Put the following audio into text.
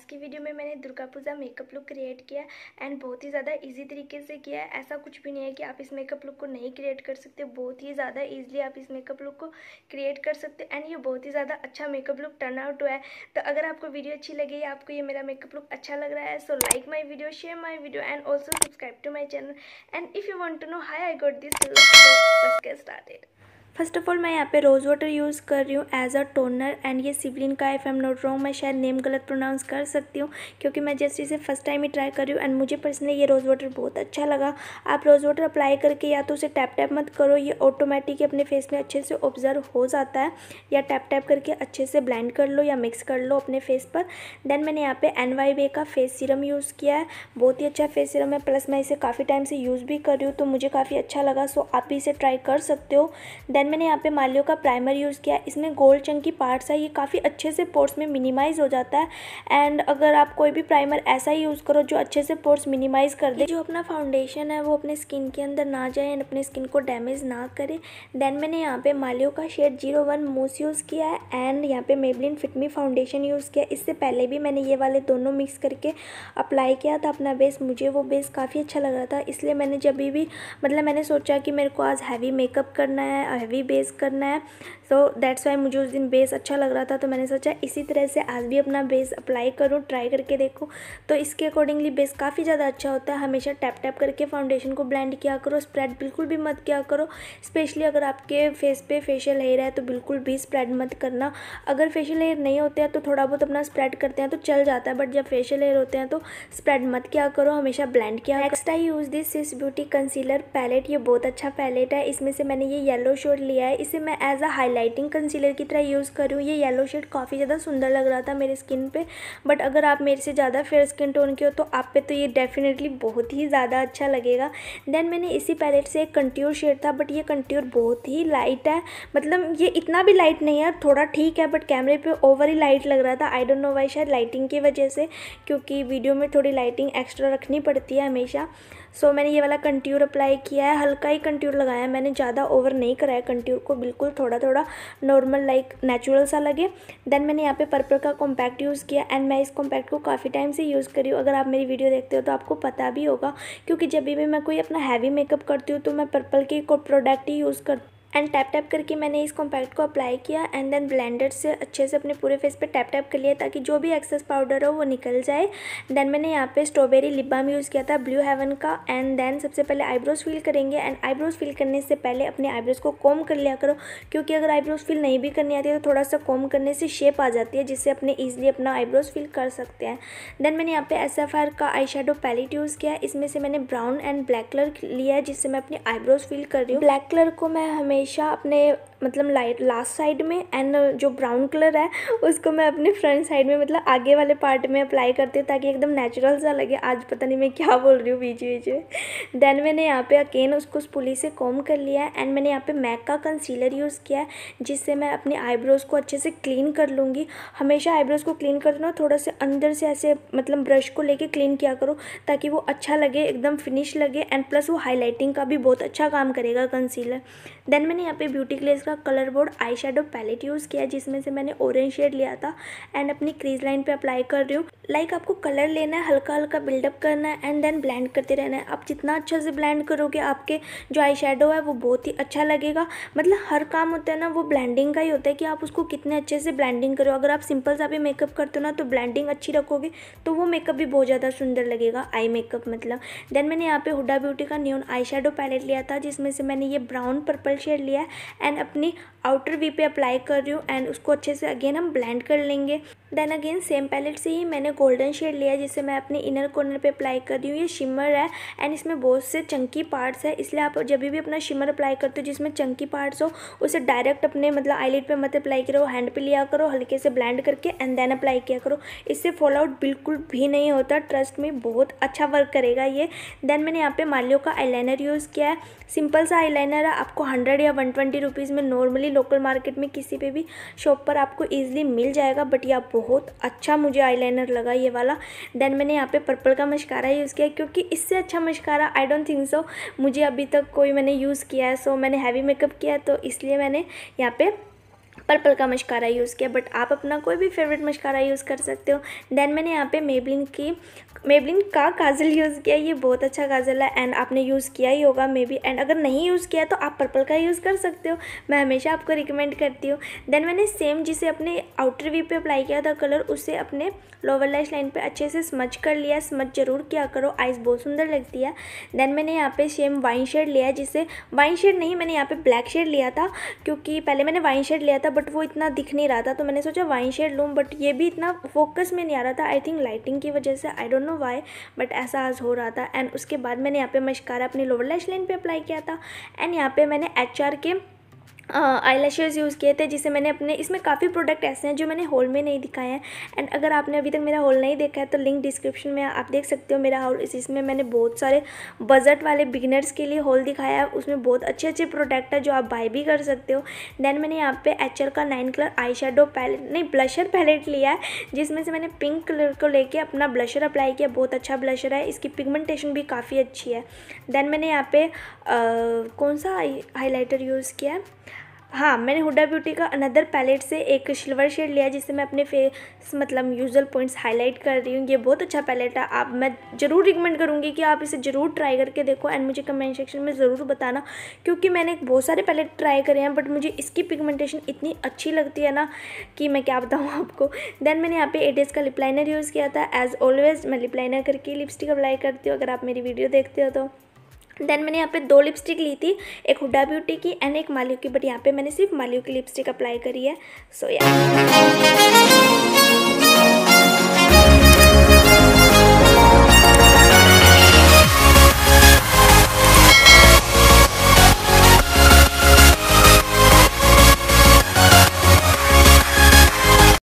की वीडियो में मैंने Durga Puja makeup look create किया एंड बहुत ही ज़्यादा इजी तरीके से किया है। ऐसा कुछ भी नहीं है कि आप इस मेकअप लुक को नहीं क्रिएट कर सकते, बहुत ही ज़्यादा इजीली आप इस मेकअप लुक को क्रिएट कर सकते एंड ये बहुत ही ज़्यादा अच्छा मेकअप लुक टर्न आउट हुआ है। तो अगर आपको वीडियो अच्छी लगी, आपको ये मेरा मेकअप लुक अच्छा लग रहा है, so like my video, share my video and also subscribe to my channel. And if you want to know how I got this look, तो let's get started. First of all मैं यहाँ पे rose water use कर रही हूँ as a toner and ये सिवलिन का, if I am not wrong, मैं शायद नेम गलत प्रोनाउंस कर सकती हूँ क्योंकि मैं जस्ट इसे फर्स्ट टाइम ही ट्राई कर रही हूँ एंड मुझे पर्सनली ये रोज़ वाटर बहुत अच्छा लगा। आप रोज़ वाटर अप्लाई करके या तो उसे टैप टैप मत करो, ये ऑटोमेटिक अपने फेस में अच्छे से ऑब्जर्व हो जाता है, या टैप टैप करके अच्छे से ब्लेंड कर लो या मिक्स कर लो अपने फेस पर। देन मैंने यहाँ पे NYB का फेस सीरम यूज़ किया है, बहुत ही अच्छा फेस सीरम है, प्लस मैं इसे काफ़ी टाइम से यूज़ भी कर रही हूँ तो मुझे काफ़ी अच्छा लगा, सो आप भी इसे ट्राई कर सकते हो। देन मैंने यहाँ पे मालियो का प्राइमर यूज़ किया, इसमें गोल्ड चंकी पार्ट्स है, ये काफ़ी अच्छे से पोर्स में मिनिमाइज़ हो जाता है एंड अगर आप कोई भी प्राइमर ऐसा ही यूज़ करो जो अच्छे से पोर्स मिनिमाइज़ कर दे, जो अपना फाउंडेशन है वो अपने स्किन के अंदर ना जाए एंड अपने स्किन को डैमेज ना करे। देन मैंने यहाँ पे मालियो का शेड 01 मूस यूज़ किया है एंड यहाँ पे Maybelline fit me foundation use किया। इससे पहले भी मैंने ये वाले दोनों मिक्स करके अप्लाई किया था अपना बेस, मुझे वो बेस काफ़ी अच्छा लग रहा था, इसलिए मैंने जब भी मैंने सोचा कि मेरे को आज हैवी मेकअप करना है, हैवी बेस करना है, सो दैट्स वाई मुझे उस दिन बेस अच्छा लग रहा था तो मैंने सोचा इसी तरह से आज भी अपना बेस अप्लाई करूँ, ट्राई करके देखो। तो इसके अकॉर्डिंगली बेस काफ़ी ज़्यादा अच्छा होता है। हमेशा टैप टैप करके फाउंडेशन को ब्लेंड किया करो, स्प्रेड बिल्कुल भी मत किया करो, स्पेशली अगर आपके फेस पे फेशियल हेयर है तो बिल्कुल भी स्प्रेड मत करना। अगर फेशियल हेयर नहीं होते हैं तो थोड़ा बहुत अपना स्प्रेड करते हैं तो चल जाता है, बट जब फेशियल हेयर होते हैं तो स्प्रेड मत किया करो, हमेशा ब्लेंड किया। Next I use this Swiss beauty concealer palette, ये बहुत अच्छा पैलेट है, इसमें से मैंने ये येलो शेड लिया है, इसे मैं एज अ हाईलाइटिंग कंसीलर की तरह यूज़ कर रही हूँ। ये येलो शेड काफ़ी ज़्यादा सुंदर लग रहा था मेरे स्किन पे, बट अगर आप मेरे से ज़्यादा फेयर स्किन टोन के हो तो आप पे तो ये डेफिनेटली बहुत ही ज़्यादा अच्छा लगेगा। देन मैंने इसी पैलेट से एक कंट्योर शेड था, बट ये कंट्योर बहुत ही लाइट है, मतलब ये इतना भी लाइट नहीं है, थोड़ा ठीक है, बट कैमरे पे ओवर ही लाइट लग रहा था। आई डोंट नो वाई, शायद लाइटिंग की वजह से, क्योंकि वीडियो में थोड़ी लाइटिंग एक्स्ट्रा रखनी पड़ती है हमेशा। सो मैंने ये वाला कंट्योर अप्लाई किया है, हल्का ही कंट्योर लगाया है मैंने, ज़्यादा ओवर नहीं कराया कंट्योर को, बिल्कुल थोड़ा थोड़ा नॉर्मल लाइक नेचुरल सा लगे। देन मैंने यहाँ पे पर्पल का कॉम्पैक्ट यूज़ किया एंड मैं इस कॉम्पैक्ट को काफ़ी टाइम से यूज़ करी हूँ। अगर आप मेरी वीडियो देखते हो तो आपको पता भी होगा, क्योंकि जब भी मैं कोई अपना हैवी मेकअप करती हूँ तो मैं पर्पल के प्रोडक्ट ही यूज़ करती हूँ। एंड टैप टैप करके मैंने इस कॉम्पैक्ट को अप्लाई किया एंड देन ब्लेंडर से अच्छे से अपने पूरे फेस पे टैप टैप कर लिया ताकि जो भी एक्सेस पाउडर हो वो निकल जाए। देन मैंने यहाँ पे स्ट्रॉबेरी लिप बाम यूज़ किया था ब्लू हेवन का एंड देन सबसे पहले आईब्रोज फिल करेंगे एंड आईब्रोज फिल करने से पहले अपने आईब्रोज को कॉम्ब कर लिया करो, क्योंकि अगर आईब्रोज फिल नहीं भी करनी आती है तो थोड़ा सा कॉम्ब करने से शेप आ जाती है, जिससे अपने ईजिली अपना आईब्रोज फिल कर सकते हैं। देन मैंने यहाँ पे SFR का आई शेडो पैलेट यूज़ किया है, इसमें से मैंने ब्राउन एंड ब्लैक कलर लिया है जिससे मैं अपनी आईब्रोज फिल कर रही हूँ। ब्लैक कलर को मैं हमेशा अपने लाइट लास्ट साइड में एंड जो ब्राउन कलर है उसको मैं अपने फ्रंट साइड में आगे वाले पार्ट में अप्लाई करती हूँ ताकि एकदम नेचुरल सा लगे। आज पता नहीं मैं क्या बोल रही हूँ बीच बीच में। देन मैंने यहाँ पे अगेन उसको स्पूली से कॉम्ब कर लिया है एंड मैंने यहाँ पे मैक का कंसीलर यूज़ किया है जिससे मैं अपने आईब्रोज़ को अच्छे से क्लीन कर लूँगी। हमेशा आईब्रोज़ को क्लीन करते ना थोड़ा से अंदर से ऐसे ब्रश को लेके क्लीन किया करो ताकि वो अच्छा लगे, एकदम फिनिश लगे एंड प्लस वो हाईलाइटिंग का भी बहुत अच्छा काम करेगा कंसीलर। देन मैंने यहाँ पे ब्यूटी ग्लेस का colour board eye shadow palette use किया जिसमें से मैंने ऑरेंज शेड लिया था एंड अपनी क्रीज लाइन पे अप्लाई कर रही हूँ। लाइक आपको कलर लेना है, हल्का हल्का बिल्डअप करना है एंड देन ब्लेंड करते रहना है। आप जितना अच्छा से ब्लेंड करोगे आपके जो आई शेडो है वो बहुत ही अच्छा लगेगा। हर काम होता है ना वो ब्लेंडिंग का ही होता है कि आप उसको कितने अच्छे से ब्लेंडिंग करो। अगर आप सिंपल सा भी मेकअप करते हो ना तो ब्लेंडिंग अच्छी रखोगे तो वो मेकअप भी बहुत ज़्यादा सुंदर लगेगा, आई मेकअप देन मैंने यहाँ पे हुडा ब्यूटी का न्यून आई शेडो पैलेट लिया था जिसमें से मैंने ये ब्राउन पर्पल शेड लिया है एंड अपनी आउटर वी पे अप्लाई कर रही हूँ एंड उसको अच्छे से अगेन हम ब्लेंड कर लेंगे। देन अगेन सेम पैलेट से ही मैंने गोल्डन शेड लिया है जिसे मैं अपने इनर कॉर्नर पे अप्लाई कर रही हूँ। ये शिमर है एंड इसमें बहुत से चंकी पार्ट्स है, इसलिए आप जब भी अपना शिमर अप्लाई करते हो जिसमें चंकी पार्ट्स हो उसे डायरेक्ट अपने आईलिड पे मत अप्लाई करो, हैंड पे लिया करो, हल्के से ब्लेंड करके एंड देन अप्लाई किया करो। इससे फॉल आउट बिल्कुल भी नहीं होता, ट्रस्ट में बहुत अच्छा वर्क करेगा ये। देन मैंने यहाँ पे मालियो का आईलाइनर यूज़ किया है, सिंपल सा आईलाइनर है, आपको 100 या 120 रुपीज़ में नॉर्मली लोकल मार्केट में किसी पे भी शॉप पर आपको ईजिली मिल जाएगा, बट यह बहुत अच्छा मुझे आईलाइनर लगा ये वाला। देन मैंने यहाँ पे पर्पल का मस्कारा यूज़ किया क्योंकि इससे अच्छा mascara I don't think so मुझे अभी तक कोई मैंने यूज़ किया है। सो मैंने हैवी मेकअप किया है तो इसलिए मैंने यहाँ पे पर्पल का मस्कारा यूज़ किया, बट आप अपना कोई भी फेवरेट मस्कारा यूज़ कर सकते हो। देन मैंने यहाँ पे मेबलिन का काजल यूज़ किया। ये बहुत अच्छा काजल है एंड आपने यूज़ किया ही होगा मे बी, एंड अगर नहीं यूज़ किया तो आप पर्पल का यूज़ कर सकते हो, मैं हमेशा आपको रिकमेंड करती हूँ। देन मैंने सेम जिसे अपने आउटर वी पे अप्लाई किया था कलर, उसे अपने लोअर लैश लाइन पे अच्छे से स्मच कर लिया। स्मच जरूर किया करो, आइज़ बहुत सुंदर लगती है। देन मैंने यहाँ पे सेम वाइन शेड लिया है, जिसे वाइन शेड नहीं, मैंने यहाँ पे ब्लैक शेड लिया था, क्योंकि पहले मैंने वाइन शेड लिया था बट वो इतना दिख नहीं रहा था, तो मैंने सोचा वाइन शेड लूँ, बट ये भी इतना फोकस में नहीं आ रहा था। आई थिंक लाइटिंग की वजह से, I don't know why, but ऐसा आज हो रहा था। एंड उसके बाद मैंने यहाँ पे मस्कारा अपनी लोअर लैश लाइन पे अप्लाई किया था। एंड यहाँ पे मैंने HR के आईलैशेस यूज़ किए थे, जिसे मैंने अपने, इसमें काफ़ी प्रोडक्ट ऐसे हैं जो मैंने हॉल में नहीं दिखाए हैं। एंड अगर आपने अभी तक मेरा हॉल नहीं देखा है तो लिंक डिस्क्रिप्शन में आप देख सकते हो मेरा हॉल। इसमें मैंने बहुत सारे बजट वाले बिगिनर्स के लिए हॉल दिखाया है, उसमें बहुत अच्छे अच्छे प्रोडक्ट है जो आप बाय भी कर सकते हो। देन मैंने यहाँ पे HR का 9 कलर आई शेडो पैलेट, नहीं ब्लशर पैलेट लिया है, जिसमें से मैंने पिंक कलर को लेके अपना ब्लशर अप्लाई किया। बहुत अच्छा ब्लशर है, इसकी पिगमेंटेशन भी काफ़ी अच्छी है। देन मैंने यहाँ पे कौन सा हाईलाइटर यूज़ किया है, हाँ, मैंने हुडा ब्यूटी का अनदर पैलेट से एक सिल्वर शेड लिया, जिससे मैं अपने फेस मतलब यूजुअल पॉइंट्स हाईलाइट कर रही हूँ। ये बहुत अच्छा पैलेट है, आप, मैं ज़रूर रिकमेंड करूँगी कि आप इसे ज़रूर ट्राई करके देखो एंड मुझे कमेंट सेक्शन में ज़रूर बताना, क्योंकि मैंने बहुत सारे पैलेट ट्राई करे हैं बट मुझे इसकी पिगमेंटेशन इतनी अच्छी लगती है ना कि मैं क्या बताऊँ आपको। देन मैंने यहाँ पे एडेस का लिप लाइनर यूज़ किया था। एज़ ऑलवेज मैं लिप लाइनर करके लिपस्टिक अप्लाई करती हूँ, अगर आप मेरी वीडियो देखते हो तो। देन मैंने यहाँ पे 2 लिपस्टिक ली थी, एक हुडा ब्यूटी की एंड एक मालियो की, बट यहाँ पे मैंने सिर्फ मालियो की लिपस्टिक अप्लाई करी है। सो या